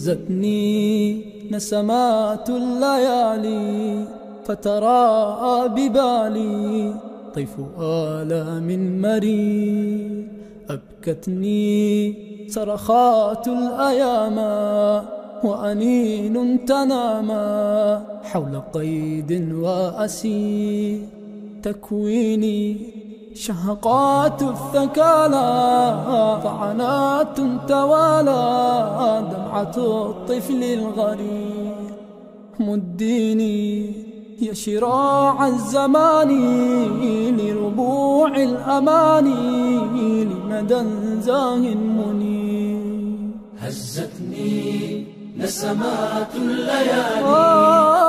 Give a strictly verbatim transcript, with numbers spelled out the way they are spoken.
هزتني نسمات الليالي فتراءى ببالي طيف آلام مرير. أبكتني صرخات الأيام وأنين تنامى حول قيد وأسير. تكويني شهقات الثكالى طعنات توالى دمعة الطفل الغرير. مديني يا شراع الزمان لربوع الأماني لمدى زاه منير. هزتني نسمات الليالي